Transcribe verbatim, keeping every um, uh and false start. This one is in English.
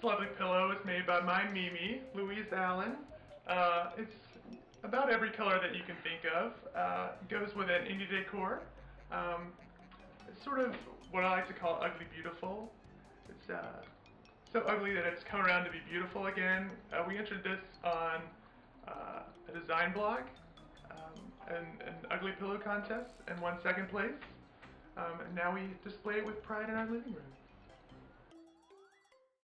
This lovely pillow is made by my Mimi, Louise Allen. Uh, it's about every color that you can think of. Uh, goes with an indie decor. Um, it's sort of what I like to call ugly beautiful. It's uh, so ugly that it's come around to be beautiful again. Uh, we entered this on uh, a design blog, um, an, an ugly pillow contest, and won second place. Um, and now we display it with pride in our living room.